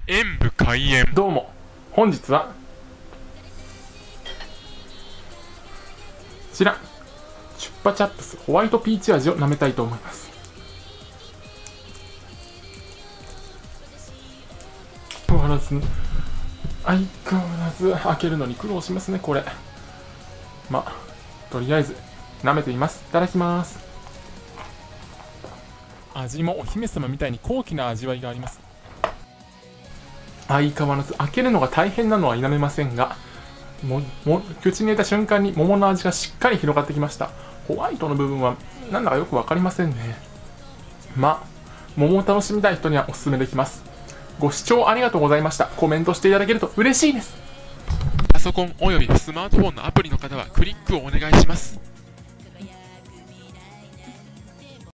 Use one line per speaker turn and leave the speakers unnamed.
演武開演。
どうも、本日はこちらチュッパチャップスホワイトピーチ味を舐めたいと思います。相変わらず開けるのに苦労しますね、これ。まあとりあえず舐めてみます。いただきます。味もお姫様みたいに高貴な味わいがあります。相変わらず開けるのが大変なのは否めませんが、口に入れた瞬間に桃の味がしっかり広がってきました。ホワイトの部分はなんだかよく分かりませんね。まあ桃を楽しみたい人にはおすすめできます。ご視聴ありがとうございました。コメントしていただけると嬉しいです。
パソコンおよびスマートフォンのアプリの方はクリックをお願いします。